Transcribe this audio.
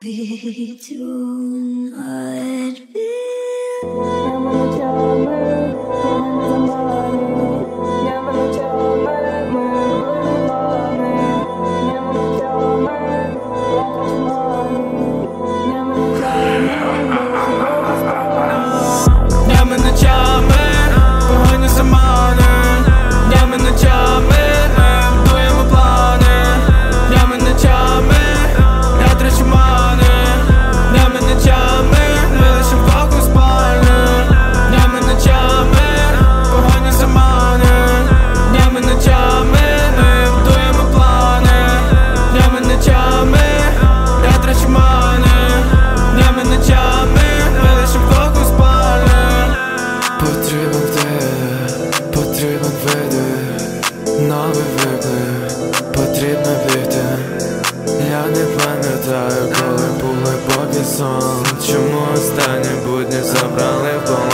We do not Днями ночами, погані замани, днями ночами ми будуємо плани, днями ночами я трачу мани, днями ночами ми лише вдвох у спальні, днями ночами погані замани, днями ночами ми будуємо плани, днями ночами я трачу мани, днями ночами ми лише вдвох у спальні. Потрібен ти, потрібен видих, новий виклик, потрібно бігти. Я не пам'ятаю, коли був глибокий сон. Чому останні будні забрали в полон?